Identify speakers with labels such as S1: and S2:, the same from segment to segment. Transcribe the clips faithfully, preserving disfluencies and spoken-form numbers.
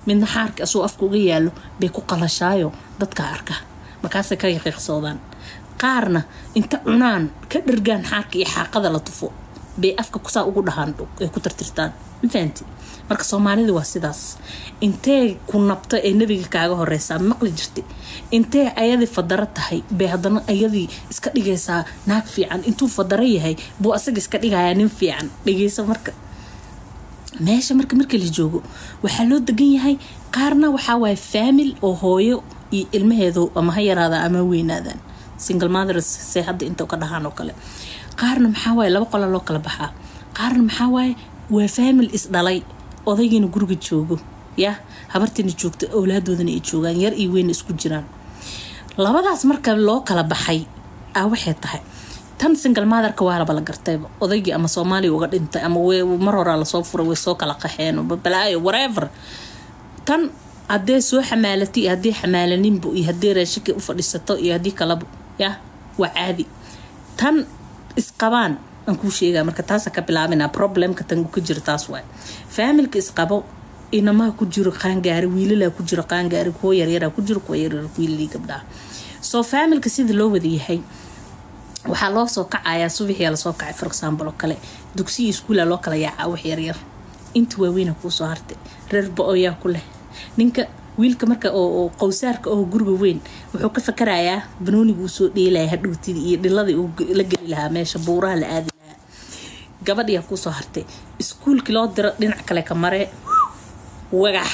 S1: midna xaarka asoo afka uga yaalo bay ku qalashaayo dadka arka markaas ka yaqiiqsoodaan qaarna inta cunaan ka dhirgaan xaarka iyo xaaqada la tufo bay afka ku saa ugu dhahaan ay ku tartirtaan infaanti marka Soomaalida waa sidaas intee ku nabto ee nabiga kaaga horeysa maqli jirtay intee ayadii fadara tahay bay hadana ayadii iska dhigaysaa naag fiican intuu fadara yahay buu asaga iska dhigayaa nin fiican dhigaysa marka meesha marka marka la joogo waxa loo degan yahay qaarna waxa way family oo hooyo iyo ilmaheedu ama ha yaraada ama weynaadaan single mothers say hadda inta ka dhahaan oo kale qaarna waxa way laba qol loo kala baxaa qaarna waxa way waa family is dhalay odaygiina guriga joogo ya habartina joogto awlaadoodana ay joogaan yar iyo weyn isku jiraan labadaas marka loo kala baxay ah waxay tahay tan single mother ka waa la gartayba odaygii ama Soomaali uga dhintay ama way mar hore la soo furay way soo kala qaxeen balaayo whatever tan hadee soo xamaalati hadee xamaalanin buu iyo hadee raashika u fadhiisato iyo hadii kala ya waa caadi tan isqabaan aan ku sheegaa marka taas ka bilaabina problemka tan ku jira taas way family-ka isqabo inama ku jiro qaangaari wiilala ku jiro qaangaari ko yar yar ku jiro ko yar yar wiilii gabdha so family-ka sida loo wada yahay waxa loo soo kacayaa subaxii la soo kacay for example kale dugsi iskuul loo kala yaaca wax yar yar inta waaweyn ku soo hartay reer booya ku leh ninka wiilka marka oo qowsaarka oo guriga weyn wuxuu ka fakarayaa banoonigu soo dheelay hadhowtidii iyo dhiladii uu la gali lahaa meesha buuraha la aadi lahaa gabadhiya ku soo hartay iskuulkii loo diro dhinac kale ka mare wagax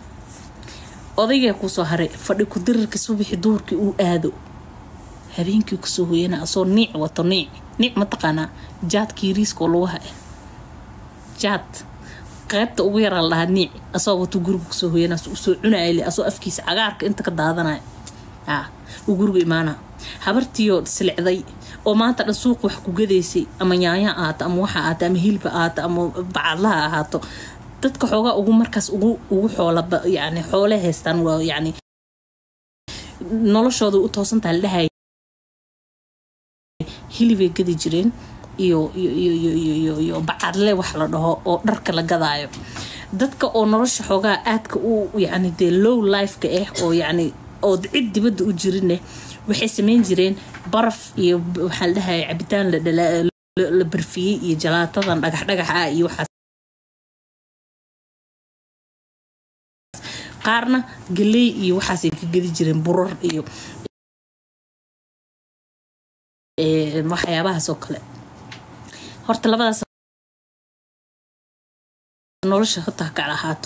S1: odayga ku soo haray fadhi ku dirirka subaxii duurkii uu aado habeenkii ku soo hoyana asoo niic wato niic niic ma taqaana jaadkii riisko loo haay jaad qaybta ugu yar la niic asoo wato guriga ku soo hoyana soo cunaayay asoo afkiisa cagaarka inta ka daadanay ah uu guriga imaana habartiyo silcday oo maanta dhan suuq wax ku gadeysay ama yaanya aad ama waxa aad ama hilba aad ama bacalaha ahaato dadka xoogaa ugu markaas ugu ugu xoola yaani xoolo heestan waa yaani noloshooda u toosan tahay dhahay hilibay gadi jireen iyo iyo iyo iyo iyo bacadle wax la dhaho oo dharka la gadaayo dadka oo nolosha xoogaa aadka u yaani de low life ka ah oo yaani oo cid dibadda u jirine waxay sameyn jireen baraf iyo waxa la dhahay cabitaan la la barfiyay iyo jalaatadan dhagax dhagax ah iyo waxa qaarna galey iyo waxaas ay ka gadi jireen burar iyo ee waxyaabaha soo kale horta labadaas nolosha hata ka ahaato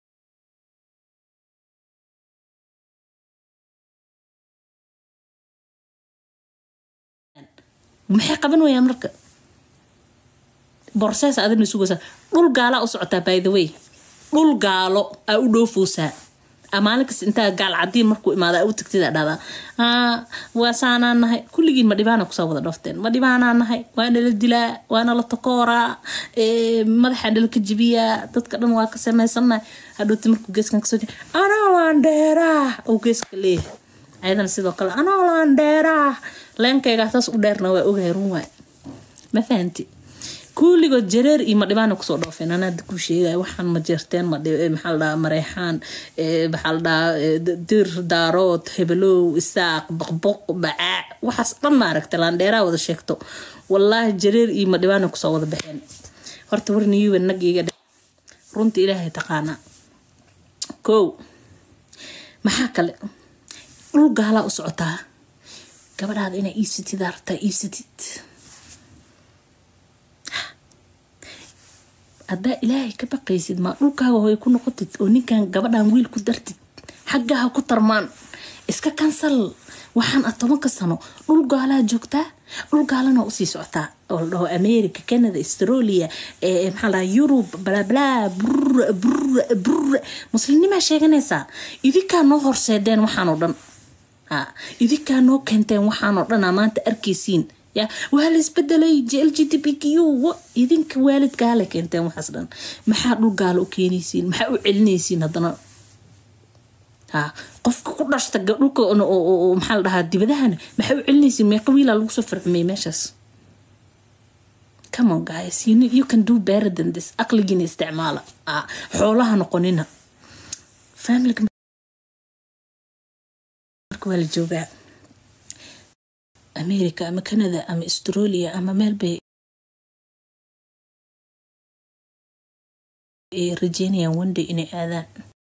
S1: maxay qaban wayaan marka borsaas aad inuu sugo dhul gaala u socota by the way dhul gaalo ay u dhoofoosaa amaalkas inta gaal cadii markuu imaado ay u tagtida dhada ah waa saanaanahay kulligiin ma dhibaana ku soo wada dhofteen ma dhibaanaanahay waana la dilaa waana la takoora ee madaxa dhal ka jibiya dadka dhan waa ka sameysanahay hadhooti markuu geeskan ka soo jeedo ana waan dheeraa oo geeska leeyahay aydan sidoo kale ana waan dheeraa leenkayga taas u dheerna waa ogahay run waay ma fahanti kulligo jareer iyo ma dhibaana ku soo dhoofeen ana ku sheegay waxaan ma jeerteen ma maxal dhaa mareexaan ee maxal dhaa dir daarood hebelow isaaq baqbaq baa waxaas dhan ma aragtay laan dheeraa wada sheegto wallahi jareer iyo ma dhibaana ku soo wada baxeen horta warniyo wanagiga runtii ilaahay taqaana ko maxaa kale dhul gaala u socotaa gabadhaada inay iisitid arta iisitid ada ilaahay ka baqaysid ma dhulkaaga hooy ku noqotid oo ninkan gabadhan wiil ku dartid xaggaha ku tarmaan iska cancel waxaan atobanka sano dhul gaala joogtaa dhul gaalana u sii socotaa oo dhaho America Canada Australia ee maxaa la Europe bla bla brr brr brr muslimnima sheeganaysa idinka noo horseedeen waxaan oo dhan ha idinka noo kenteen waxaan oo dhan maanta arkaysiin يا وهل اسبدلي جي ال جي تي بي كيو يدينك والد قالك انت وحسن ما حدو قالوا كينيسين ما حدو علنيسين هذنا ها قف كدشت دولك او محل دها دبدهن ما حدو علنيسين ما قويله لو سفر مي ماشس come on guys you know, you can do better than this اقلقين استعماله اه حولها نقونينها family marka wala jooga America ama Canada ama Australia ama Melbourne ee Virginia one day inay aadaan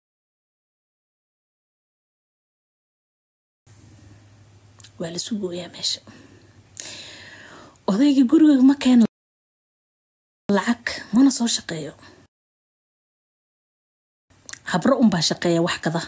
S1: wala suuqaya meesha odayga guriga ma keen lacag mana soo shaqeeyo habro un baa shaqeeya wax kada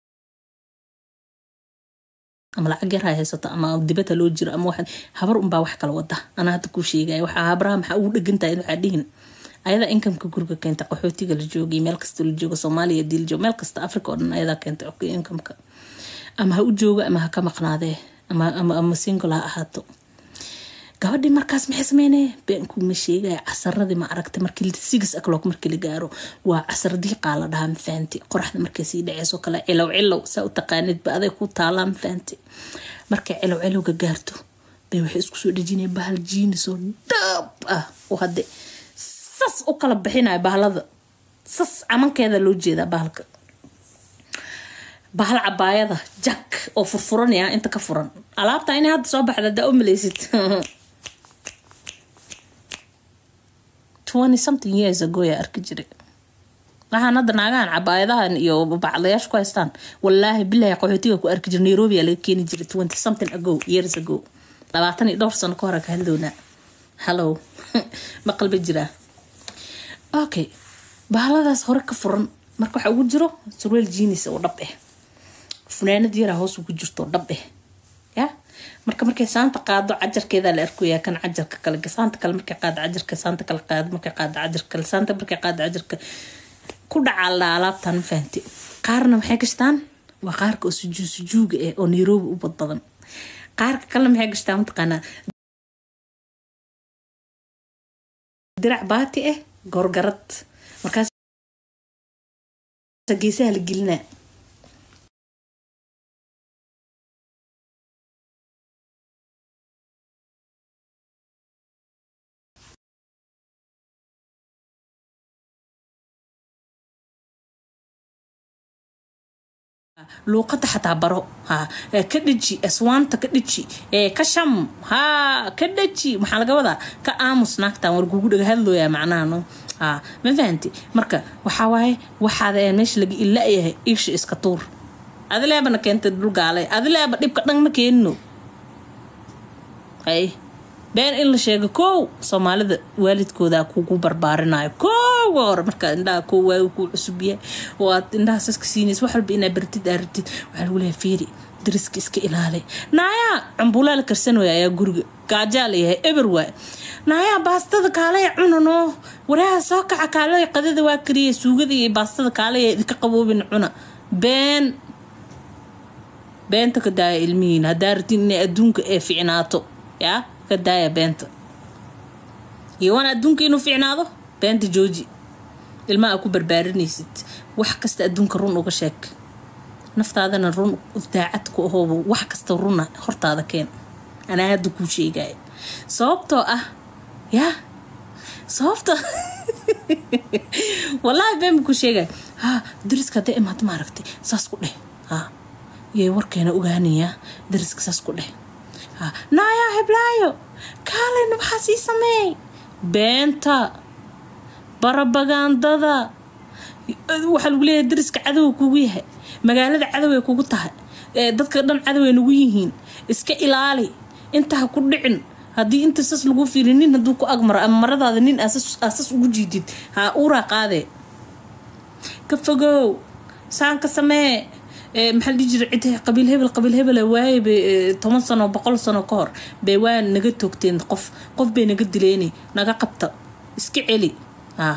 S1: ama lacag yar haysato ama dibadda loo jiro ama wax habar un baa wax kala wada ana hadda ku sheegay waxa habraha maxaa ugu dhagantahay waxa dhihin ayada income-ka guriga keenta qaxootiga la joogay meel kasta la joogo Soomaaliya dil joogo meel kasta Afrika oo dhan ayada keenta income-ka ama ha u jooga ama ha ka maqnaadee ama ama ama single ha ahaato gabadhi markaas maxay sameynay been ku ma sheegay casarradii ma aragtay markii six o'clock markii la gaaro waa casardii qaala dhahan faanti qoraxda markay sii dhacayso kala cilow cilow saa u taqaanid ba aday ku taalaan faanti markay cilow cilowga gaarto bay waxay isku soo dhajinay bahal jeans oo dab ah oo hadde sas u kala bixinay bahalada sas amankeeda loo jeeda bahalka bahal cabaayada jack oo furfuranaya inta ka furan alaabta inay hadda soo baxda daa u maleysid twenty something years ago ya arki jiray waxaan hadda naagaan cabaayadahan iyo baclayaashu ku haystaan wallaahi billahi qaxootiga ku arki jiray Nairobi laga keeni jiray twenty something ago years ago labaatan iyo dhowr sano ka hor ka hadlowna hello ma qalbi jira okay bahaladaas hore ka furan marka waxa ugu jiro surweel jeans oo dhab ah funaanad yar hoos ugu jirto dhab ah ya marka markay saanta qaado ajarkeeda la arkuyaa kan ajarka kale saanta kale markay qaado ajarka saanta kale qaado markay qaado ajarka kale saanta markay qaado ajarka ku dhaca alaabtan faanti qaarna waxay gashtaan waa qaarka oo sujuud sujuuga ah oo Nairobi u badbadan qaarka kale maxay gashtaan taqaana dirac baati ah gorgarad markaas geesaha la gelina luuqada xataa baro ha ka dhiji aswaanta ka dhiji ee ka sham ha ka dhiji maxaa laga wadaa ka aamus naagtan war gugu dhaga hadlooya macnaha no ha ma fahanti marka waxa waaye waxaad ee meesha laga ilaa yahay iish iska tuur adileebana keenta dulgaalay adileeba dhibka dhan ma keenno hay been in la sheego koow Soomaalida waalidkooda kugu barbaarinaayo koow war marka indhaha koow waa ku cusubiyay oo aad indhaha saska siinayso wax walba inaa bartid aragtid waxa lagu leeyahay fiiri dariska iska ilaali naaya ambulaal karsanooya ayaa guriga gaajaal yahay everywhere naaya baastada kaalay cunano waraha soo kaca kaalay qadada waa kariye suugada iyo baastada kaalay idinka qaboobin cuna been beenta ka daaya ilmihiin hadaa rabtiin inay adduunka ee fiicnaato yaa كدايا بنت يوانا أدونك إنه في عناده بنت جوجي الماء أكو بربارني ست وحكست أدونك رون وغشاك نفط هذا الرون وداعتك وهو وحكست الرون خرط هذا كان أنا هادو كل شيء جاي صوبته أه يا صوبته والله بين كل شيء جاي ها درسك دائما هتماركتي ساسكو له ها يورك هنا أغانية درسك ساسكو له نايا هبلايو كالي نبحاسي سمي بنتا بربغاندادا waxa lagu leeyahay dariska cadow kugu yahay magaalada cadow ay kugu tahay dadka dhan cadow ay nagu yihiin iska ilaali inta ha ku dhicin hadii inta sas lagu fiirinin haduu ku agmar ama maradaada nin asas asas ugu jiidid ha uura qaade ka fogow saan ka samee محل يجري عده قبيل هبل قبيل هبل واي بثمان سنة وبقول سنة كهر بيوان نجد توكتين قف قف بين نجد ليني نجا قبطة اسكي علي ها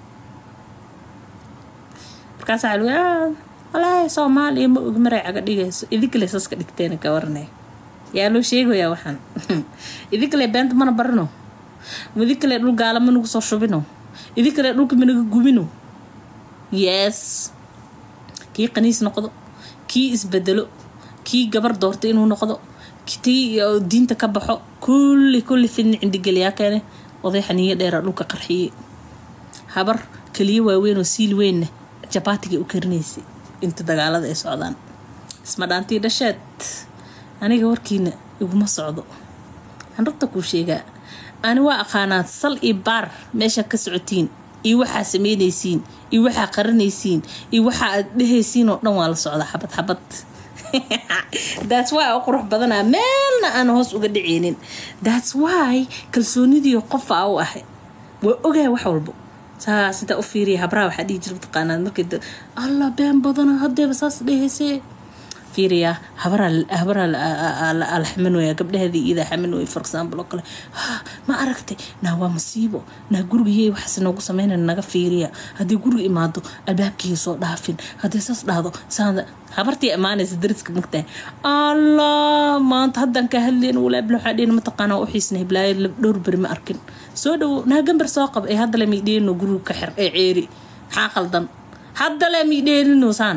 S1: بركاس على يا والله صومالي مرة عقد يجلس إذيك اللي ساسك دكتين كورني يا لو شيء يا وحن إذيك اللي بنت ما نبرنو وذيك اللي لو قال منو صوشو بينو إذيك اللي لو كمنو جومينو يس كي قنيس نقض كي اسبدلو كي قبر دورتي انو نقضو كتي دينتا كبحو كل كل فين عندي قليا كان وضي حنية ديرا لوكا قرحي هبر كلي واوين وسيل وين جباتي وكرنيسي inta dagaalada ay socdaan isma dhaantii dhasheed aniga warkiina iguma socdo aan rabta ku sheegaa ani waa aqaanaa sal iyo baar meesha ka socotiin iyo waxa sameynaysiin iyo waxa qaranaysiin iyo waxa aad dhehaysiin oo dhan waa la socda xabad xabad that's why oo qurux badana meelna aan hoos uga dhiceenin that's why kalsoonidii qof aa u ahay waa ogahay wax walba saa sida u fiiriya habraa waxa dhigi jirta qanaad markii alla been badana hadeeba saas dhehaysay fiiriya habra habra alxamin way gabdhaheedii ida xamin way for example oo kale ma aragtay na waa masiibo na gurigii wax noogu sameeyna naga fiiriya hadii guriga imaado albaabkii soo dhaafin hadii saas dhahdo saada habartii amaanaysa dariska mugtay allah maanta hadan ka hadleen wala iblo xadeen ma taqaana u xiisnay bilaay dhowr bari ma arkin soo dhaw na gambar soo qab ee hadda la miideen guriga ka xir ee ceeri xaa qaldan hadda la miideen no saan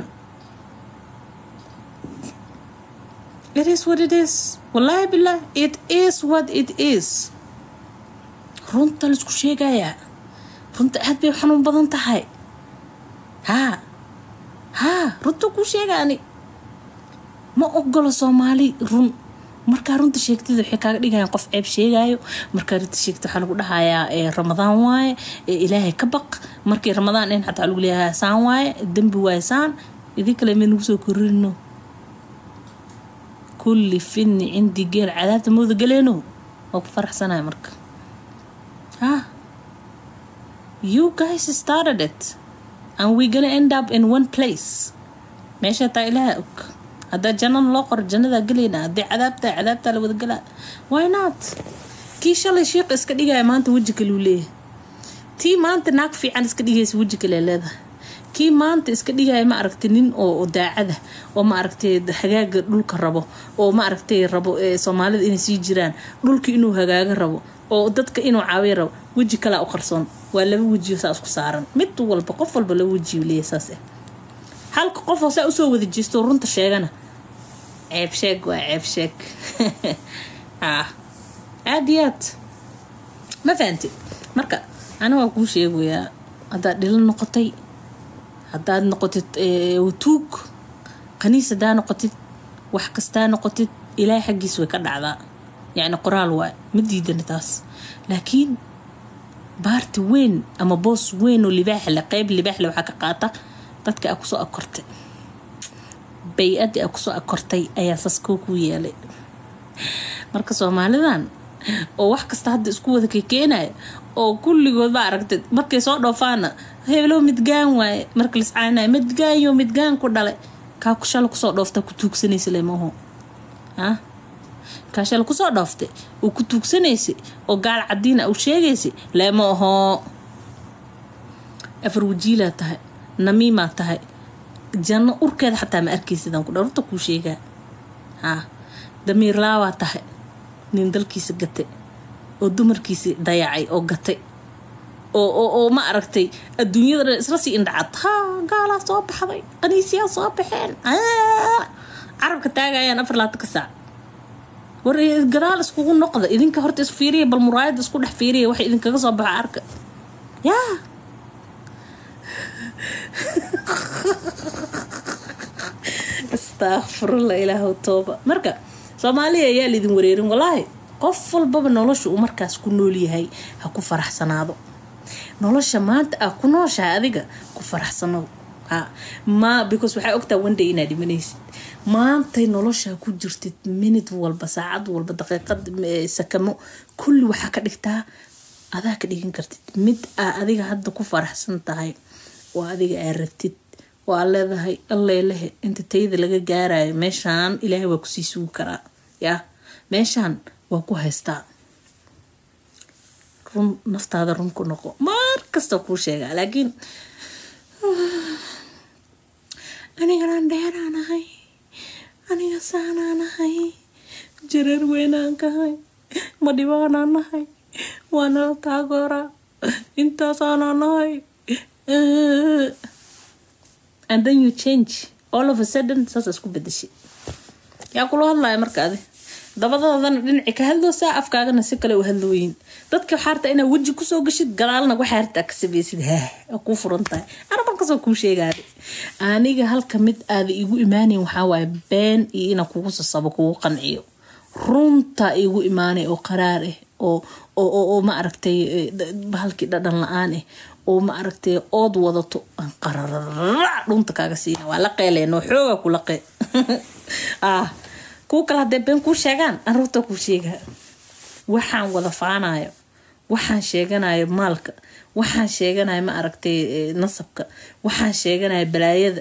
S1: it is what it is wallahi billah it is what it is runta la isku sheegaya runta aad bay xanuun badan tahay ha ha runta ku sheegani ma ogolo Soomaali run marka runta sheegtida waxay kaaga dhigayaan qof ceeb sheegayo marka runta sheegto waxa lagu dhahayaa ee Ramadaan waaye ee Ilaahay ka baq markii Ramadaan in xataa lagu leeyahay saan waaye dambi waaye saan idin kale mid soo korino كل فين عندي جيل عادات مود قلينو أو فرح سنة مرك ها you guys started it and we're gonna end up in one place ماشي تايلاك هذا جنن لقر جنة ذا قلينا دي عذابته عذابته لو ذقلا why not كي شالله شيء قس كديجا ما أنت وجهك لوليه تي ما أنت ناقفي عن سكديجا وجهك لهذا كي ما أنت إسكديها ما أركتنين أو داعده وما أركتي حاجة دولك الربو أو ما أركتي الربو صومالي إن سيجران دولك إنه حاجة الربو أو ضدك إنه عاوير وجهك لا أخرصون ولا وجهي ساس خسارن مت ولا بقفل بلا وجهي ليه أساسه حال قفل سأسوي وذ الجستورون تشيغنا عيب شك وعيب شك آه عاديات ما فهمتي مركا أنا أقول شيء ويا هذا دل النقطي هذا نقطة وتوك قنيسة دا نقطة وحكستا نقطة إلهي حقي سوي كرد عذا يعني قرال واي مديدة نتاس لكن بارت وين أما بوس وين واللي باحلة قيب اللي باحلة وحكا قاطة dadka aku soo akortay bay'adii aku soo akortay ayaa sas ku yeelay marka Soomaalidan oo wax kasta hadda isku wada keenay oo kulligood ba aragtay markay soo dhoofaana hebelo midgaan waay marka la iscaanay midgaan iyo midgaan ku dhalay ka ku shal ku soo dhoofta ku tuugsanaysa leemaho ha ka shal ku soo dhooftay oo ku tuugsanaysa oo gaal cadiina u sheegaysa leemaho afar wajiila tahay نميمة تهاي جنة أوركيد حتى ما أركيسي دان كده ربطة كوشيغا ها دمير لاوا تهاي نندل كيس قطي أو دمر كيس ضياعي أو قطي أو أو أو ما أركتي الدنيا راسي اندعت ها قالا صباح هاي قنيسيا صباحين آه عرب كتاقا يا نفر لا تكسع وري قرال اسكو نقضة إذن كهرت اسفيري بالمرايد اسكو نحفيري وحي إذن كصباح عرك يا استغفر الله إله التوبة مركا Soomaaliya ayaa lidin wareerin wallahi qof walba nolosha uu markaas ku nool yahay ha ku faraxsanaado nolosha maanta ah ku noosha adiga ku faraxsano ha ma because waxa ogtaa one day inaad dhimanaysid maanta nolosha ku jirtid minute walba saacad walba daqiiqad sakamo kulli waxa ka dhigtaa adaa ka dhigin kartid mid adiga hadda ku faraxsan tahay waa adiga ay rabtid waa leedahay alleelahe inta tayada laga gaarayo meeshan ilaahay waa ku sii sugi karaa ya meeshan waa ku haystaa run naftaada run ku noqo mar kasta ku sheega laakiin aniga aan dheeraanahay aniga saanaanahay jirar weynaan kahay ma dhibaanaanahay waana taagoora intaasaanaanahay and then you change all of a sudden sasa isku bedeshay yaa kula hadlaya marka adi dabadadana dhinaci ka hadloosaa afkaagana si kale u hadlooyin dadka xaarta ina waji ku soo gashid gadaalna waxa xaarta ka sameeysid ha ku furantahay arban ka soo ku sheegay aniga halka mid aad igu iimaanay waxa waay been iyo ina kugu sasabo kugu qanciyo runta igu iimaanay oo qaraar ah oo oo oo ma aragtay bahalkii dhadhan la'aan ah oo ma aragtay ood wadato aan qarar dhunta kaaga siina waa la qeeleenoo xooga ku laqay ah ku kala debeen ku sheegan arurta ku sheega waxaan wada faanayo waxaan sheeganayo maalka waxaan sheeganayo ma aragtay nasabka waxaan sheeganayo balaayada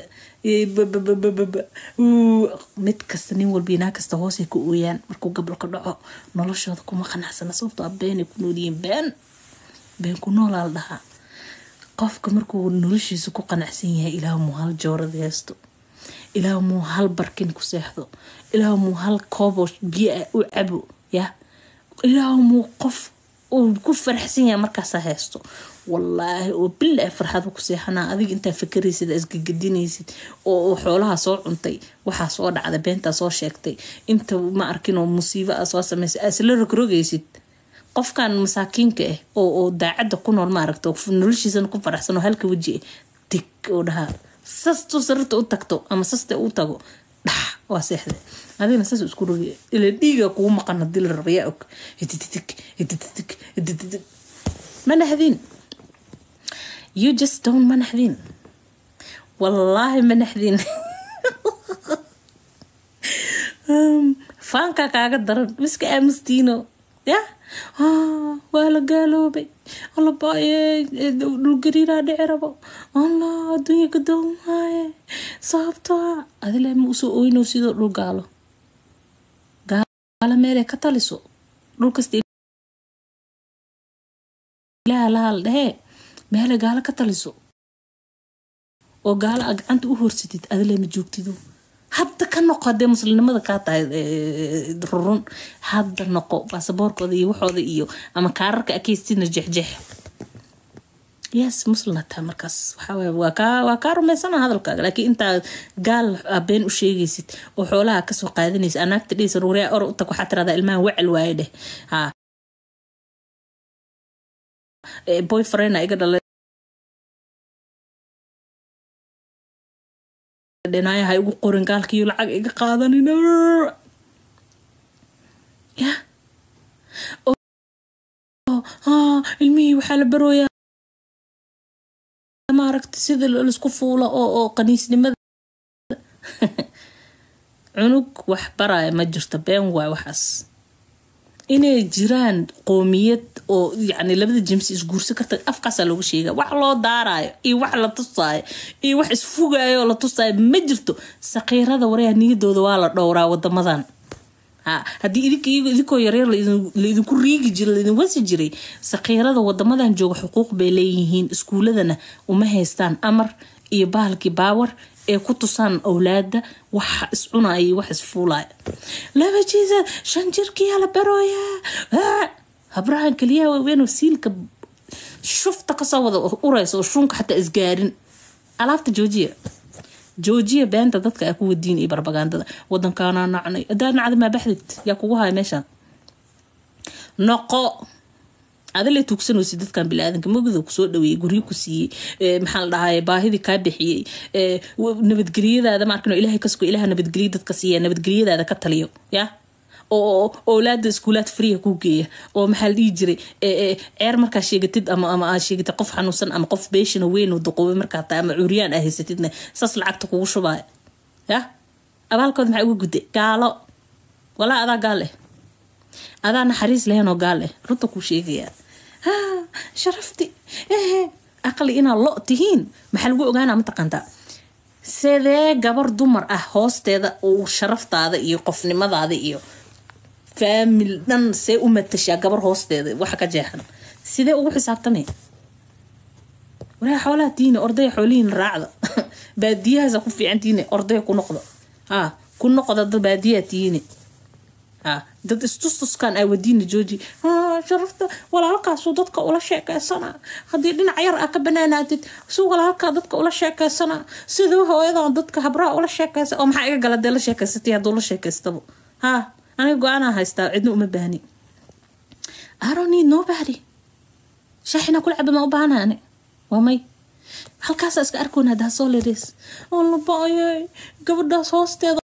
S1: mid kasta nin walbiina kasta hoos ay ku ooyaan markuu gabalka dhaco noloshooda kuma qanacsana sababtoo been ku nooliyeen been been ku noolaal dhaha qofka markuu noloshiisa ku qanacsan yahay ilaahu mu hal joorad heesto ilaahu mu hal barkin ku seexdo ilaahu mu hal koob biyo u cabo ya ilaahu mu qof oo ku farxsan yahay markaas heesto wallahi oo billahi farxad ku seexana adiga inta fikiraysid isgagidinaysid oo xoolaha soo cuntay waxa soo dhacday beenta soo sheegtay inta ma arkin oo musiibo soo sameysay asla rogrogaysid qofkan masaakiinka ah oo oo daacada ku nool ma aragto noloshiisa ku faraxsan oo halka waji tik oo dhaha sasto sarto u tagto ama saste u tago dhax waa seexday adina sas isku rogi ila dhiiga ku maqan dil rabiya ok hititik hititik hititik manahdin you just don't manahdin wallahi manahdin fanka kaaga daran miska amstino ya ah wala galoobay alla baaye dul gariira dhicrabo alla adduunka gadoomaye sababta adile ma soo ooyno sidoo dhul gaalo gaala meel ka taliso dhulkasta ilaa la hal dhahe meel gaala ka taliso oo gaala gacanta u horsatid adile ma joogtido hadda ka noqo de muslimnimada ka tahay rurun hadda noqo baasaboorkooda iyo waxooda iyo ama kaararka akeystina jexjex yes muslimata markaas waxa way waa ka waa ka rumeysana hadalkaaga laakiin inta gaal been u sheegaysid oo xoolaha ka soo qaadanaysa anaagta dhis ruuriya or ta ku xatirada ilmaha wacel waayde ha boyfriend iga dhalay dhinaya hay ugu qorin gaalkii lacag iga qaadanina ya oo ah ilmihii waxa la barooyaa ma aragti sida la isku fuula oo oo qaniisnimada cunug wax baraay ma jirto been waay waxaas inay jiraan qoomiyad oo yani labada jimsi isguursi karta afkaas lagu sheega wax loo daaraayo iyo wax la tusaayo iyo wax isfugaayo la tusaayo ma jirto saqiirada wareey niyadooda waa la dhowraa wadamadan ha hadii idinka idinko yareer la idinku riigi jiray la idin wasi jiray saqiirada wadamadan jooga xuquuq bay leeyihiin iskuuladana uma haystaan amar iyo bahalki baawar ee ku tusan awlaada wax iscunay wax isfuulay laba jiisa shan jirkii la barooya habrahan kaliya weyn siilka shufta ka soo wada urayso shunka xataa isgaarin alaabta joojiya joojiya beenta dadka ay ku wadiin iyo barbagandada wadankaana nacnay adaan nacad ma baxdid yaa kugu hay meeshan noqo adale tuugsan oo sidadkan bilaadanka magada ku soo dhaweeyay guriga ku siiyay maxaa la dhahay baahidi ka bixiyay nabadgeliyada ma arkano ilaahay kasko ilaaha nabadgeliyo dadka siiya nabadgeliyada ka taliyo ya oo awlaad iskuulaad free ku geeya oo maxaa la dhigi jiray ceer marka sheegatid ama ama sheegatid qof xanuunsan ama qof beeshin weyn oo duqoobay marka taa ama curiyaan ah haysatidna sas lacagta kugu shubay ya abaalkood maxay ugu guday gaalo wala adaa gaale adaa naxariis leheen oo gaale runta ku sheegaya ha sharafti eh aqli ina lo tihiin maxaa lagu ogaanaa mataqaanta sidee gabar dumar ah hoosteeda oo sharaftaada iyo qofnimadaada iyo family dan see u matashaa gabar hoosteeda waxa ka jeexan sidee ugu xisaabtamay waxa xoolaha tiina orday xooliin raacda baadiyaha ku fiicantiina orday ku noqdo ha ku noqdo dad baadiyaha tiina ha dad istustuskan ay wadiina jooji ha sharafta wala halkaas dadka ula sheekaysana hadii dhinac yar ah ka banaanaatid soo wala halka dadka ula sheekaysana sidoo hooyada dadka habraa ula sheekaysa oo maxay iga galadee la sheekaysatay haduu la sheekaystabo ha أنا قاعنا هايستا عدنا أم بهني I don't need nobody شاحنا كل عبا ما أبانا أنا ومي halkaas iska arkoon hada soo leedes oo la baayo gabadhaas hoosteeda